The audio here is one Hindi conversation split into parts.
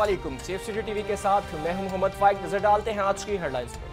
अस्सलामुअलैकुम। सेफ सिटी टीवी के साथ मैं हूं मोहम्मद फाइक। नजर डालते हैं आज की हेडलाइंस पर।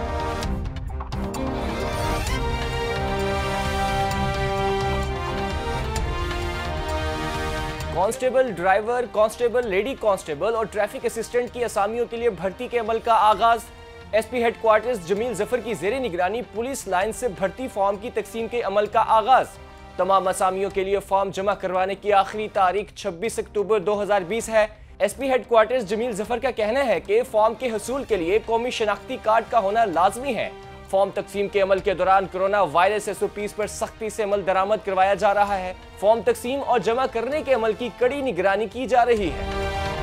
Constable, driver, constable, lady constable और ट्रैफिक असिस्टेंट की असामियों के लिए भर्ती के अमल का आगाज। एसपी हेडक्वार्टर्स जमील जफर की जेर निगरानी पुलिस लाइन से भर्ती फॉर्म की तकसीम के अमल का आगाज। तमाम असामियों के लिए फॉर्म जमा करवाने की आखिरी तारीख 26 अक्टूबर 2020 है। एसपी हेडक्वार्टर्स जमील जफर का कहना है कि फॉर्म के हसूल के लिए कौमी शनाख्ती कार्ड का होना लाजमी है। फॉर्म तकसीम के अमल के दौरान कोरोना वायरस SOPs पर सख्ती से अमल दरामद करवाया जा रहा है। फॉर्म तकसीम और जमा करने के अमल की कड़ी निगरानी की जा रही है।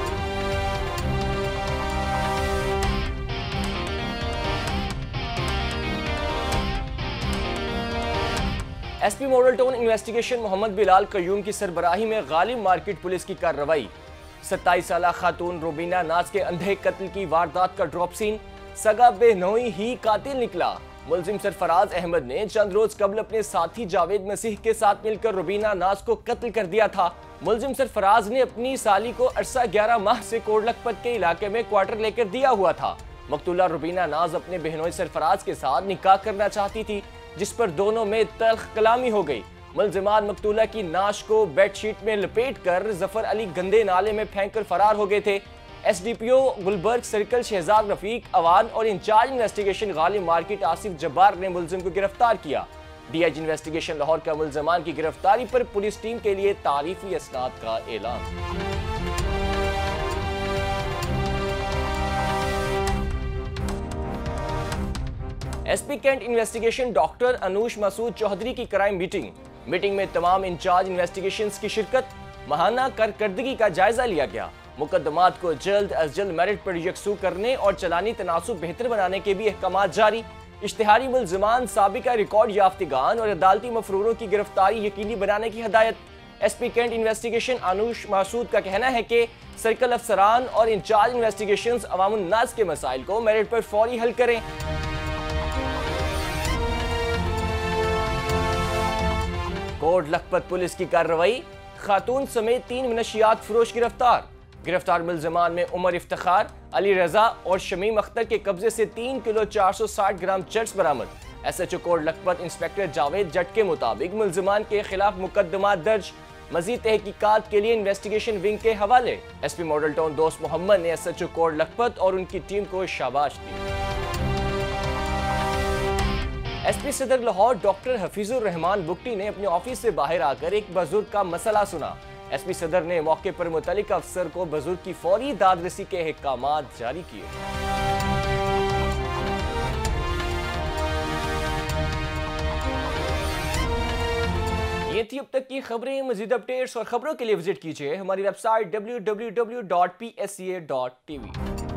SP Model Town investigation Mohammad Bilal Qayyum की सरबराही में गालिब मार्केट पुलिस की कार्रवाई। 27 साला खातून रुबीना नाज के अंधे कत्ल की वारदात का ड्रॉप सीन। सगा बेनोई ही कातिल निकला। मुलजिम सरफराज अहमद ने चंद रोज कबल अपने साथी जावेद मसीह के साथ मिलकर रुबीना नाज को कत्ल कर दिया था। मुलजिम सरफराज ने अपनी साली को अरसा 11 माह से कोट लखपत के इलाके में क्वार्टर लेकर दिया हुआ था। मकतूला रुबीना नाज अपने बहनोई सरफराज के साथ निकाह करना चाहती थी, जिस पर दोनों में तल्ख कलामी हो गई। मुलजिमान मकतूला की नाश को बेडशीट में लपेट कर जफर अली गंदे नाले में फेंक कर फरार हो गए थे। SDPO गुलबर्ग सर्कल शहजाद रफीक अवान और incharge investigation Ghalib market Asif Jabbar ने मुलजिम को गिरफ्तार किया। DIG इन्वेस्टिगेशन लाहौर का मुलजिमान की गिरफ्तारी पर पुलिस टीम के लिए तारीफी असनाद का ऐलान। SP cantt investigation doctor Anoush Masood Chaudhry की क्राइम मीटिंग में तमाम इंचार्ज इन्वेस्टिगेशंस की शिरकत। महाना कारकर्दगी का जायजा लिया गया। मुकदमात को जल्द अज जल्द मेरिट पर यकसू करने और चलानी तनासुब बेहतर बनाने के भी अहकामात जारी। इश्तिहारी मुलजिमान, साबिका रिकॉर्ड याफ्तिगान और अदालती मफरूरों की गिरफ्तारी यकीनी बनाने की हदायत। SP cantt investigation Anoush Masood का कहना है कि सर्कल अफसरान और इंचार्ज इन्वेस्टिगेशंस अवामुन नास के मसाइल को मेरिट पर फौरी हल करें। कोट लखपत पुलिस की कार्रवाई। खातून समेत 3 मनशियात फरोश गिरफ्तार मुलजिमान में उमर इफ्तिखार, अली रजा और शमीम अख्तर के कब्जे से 3 किलो 460 ग्राम चर्स बरामद। SHO कोट लखपत इंस्पेक्टर जावेद जट के मुताबिक मुलजिमान के खिलाफ मुकदमा दर्ज। मजीद तहकीकात के लिए इन्वेस्टिगेशन विंग के हवाले। एसपी मॉडल टाउन दोस्त मोहम्मद ने SHO कोट लखपत और उनकी टीम को शाबाश दी। एसपी सदर लाहौर डॉक्टर हफीजुर रहमान बुगटी ने अपने ऑफिस से बाहर आकर एक बुजुर्ग का मसला सुना। एसपी सदर ने मौके पर मुतल्लिक अफसर को बुजुर्ग की फौरी दादरसी के अहकामात जारी किए। ये थी अब तक की खबरें। मजीद अपडेट्स और खबरों के लिए विजिट कीजिए हमारी वेबसाइट www.psca.tv।